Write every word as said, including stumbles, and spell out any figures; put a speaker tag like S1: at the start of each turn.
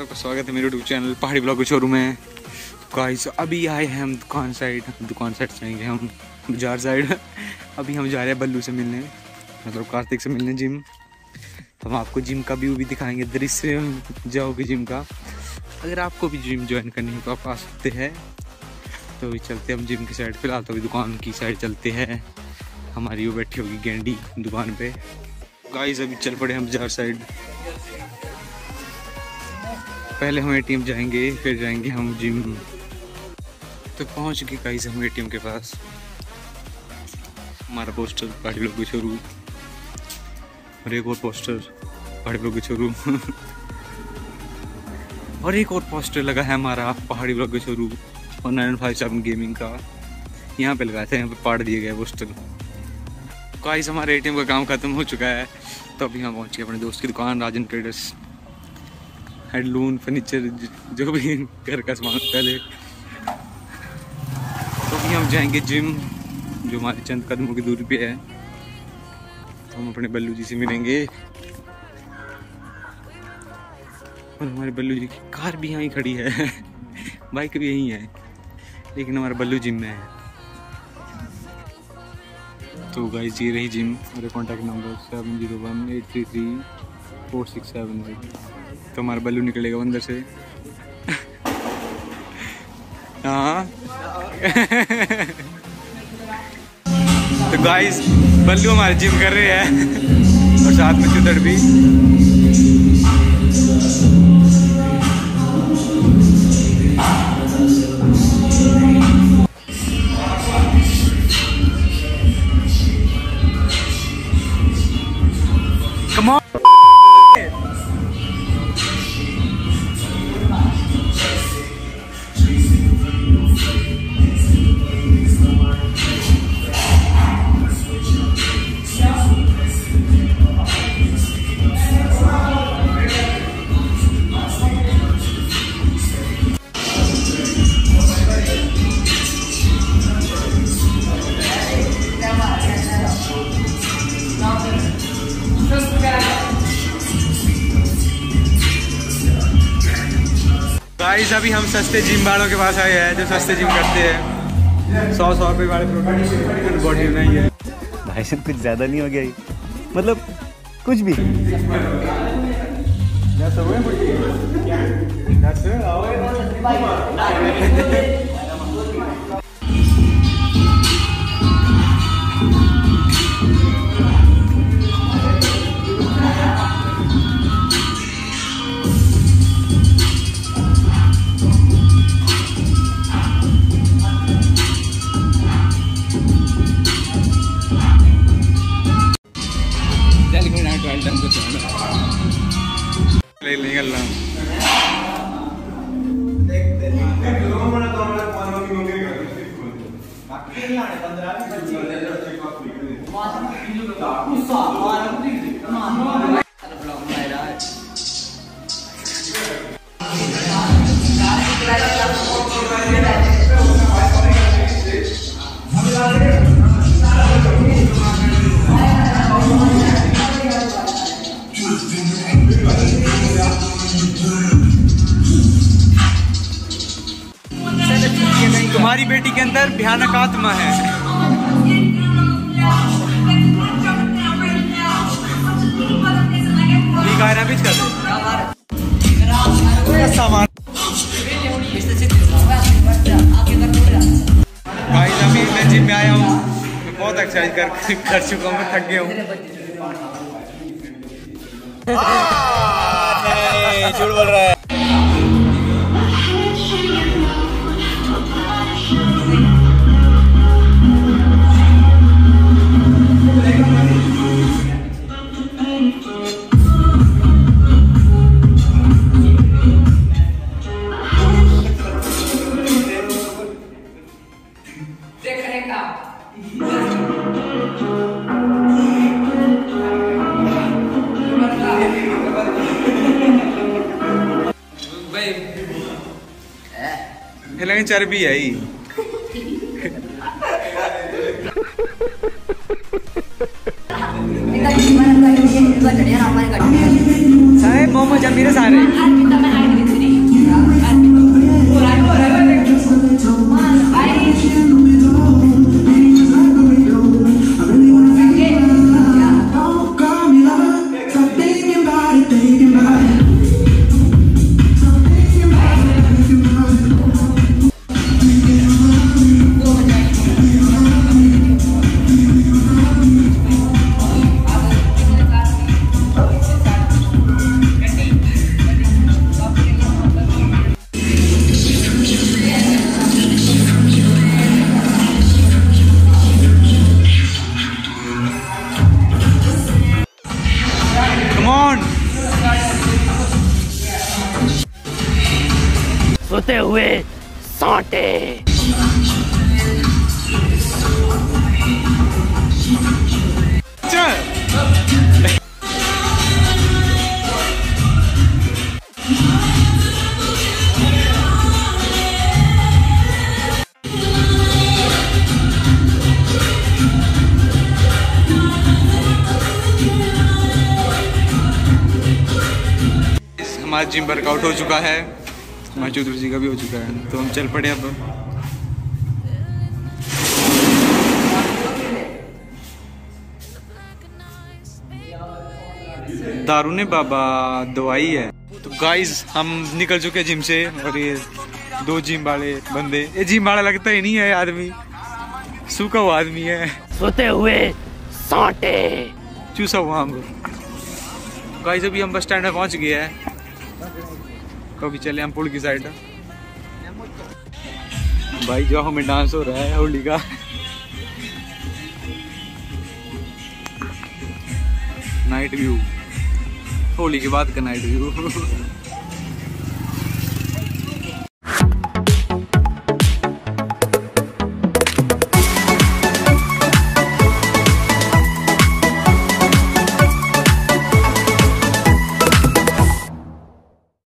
S1: आपका स्वागत है मेरे यूट्यूब चैनल पहाड़ी ब्लॉग के शोरूम में। गाइस अभी आए हैं हम दुकान साइड दुकान साइड जाएंगे हम बाजार साइड। अभी हम जा रहे हैं बल्लू से मिलने, मतलब कार्तिक से मिलने जिम। तो हम आपको जिम का व्यू भी दिखाएंगे, दृश्य जाओगे जिम का। अगर आपको भी जिम ज्वाइन करनी है तो आप आ सकते हैं। तो अभी चलते हैं हम जिम की साइड। फिलहाल तो अभी दुकान की साइड चलते हैं। हमारी वो बैठी होगी गेंडी दुकान पे। गाइस अभी चल पड़े हम बाजार साइड। पहले हम एटीएम जाएंगे, फिर जाएंगे हम जिम। तो पहुंच गए गाइस हम एटीएम के पास। हमारा पोस्टर पहाड़ी ब्लॉग के शोरूम और एक और पोस्टर पहाड़ी ब्लॉग के शोरूम और एक और पोस्टर लगा है हमारा पहाड़ी ब्लॉग के शोरूम और नाइन फाइव सेवन गेमिंग का। यहाँ पे लगाए थे, यहाँ पे पाड़ दिए गए पोस्टर। गाइस हमारे एटीएम का काम खत्म हो चुका है। तो अभी हम पहुँच गए अपने दोस्त की दुकान राजन ट्रेडर्स। हैंडलूम फर्नीचर जो भी घर का सामान पहले। तो अभी हम जाएंगे जिम जो हमारे चंद कदमों की दूरी पे है। तो हम अपने बल्लू जी से मिलेंगे और हमारे बल्लू जी की कार भी यहीं खड़ी है बाइक भी यहीं है, लेकिन हमारा बल्लू जिम में है। तो गाइस ये रही जिम। मेरे contact number seven zero one eight three three four six seven eight. तो हमारा बल्लू निकलेगा अंदर से। हाँ तो गाइस बल्लू हमारे जिम कर रहे हैं और साथ में चुदड़ भी। Come on. गाइस अभी हम सस्ते जिम वालों के पास आए हैं जो सस्ते जिम करते हैं। सौ सौ रुपये वाले प्रोटीन बॉडी नहीं है भाई साहब, कुछ ज़्यादा नहीं हो गया? मतलब कुछ भी निकल रहा हूँ। तुम्हारी बेटी के अंदर भयानक आत्मा है। बीच कर सामान भाई अभी मैं जिम में आया हूँ, मैं बहुत एक्सरसाइज कर कर चुका हूँ, मैं थक गया हूँ। झूठ बोल रहा है। लेकिन चर्बी है ही। सारे मोमो जमीरे सारे
S2: सोते हुए सांटे।
S1: हमारा जिम वर्कआउट हो चुका है, हमारे चौधरी जी का भी हो चुका है, तो हम चल पड़े अब। दारू ने बाबा दवाई है। तो गाइस हम निकल चुके हैं जिम से, और ये दो जिम वाले बंदे, ये जिम वाला लगता ही नहीं है आदमी, सूखा हुआ आदमी है,
S2: सोते हुए सांटे।
S1: चूसा हुआ हमको। गाइस अभी हम बस स्टैंड में पहुंच गए हैं, कभी चले हम पुल की साइड। भाई जो हमें डांस हो रहा है होली का। नाइट व्यू, होली के बाद का नाइट व्यू।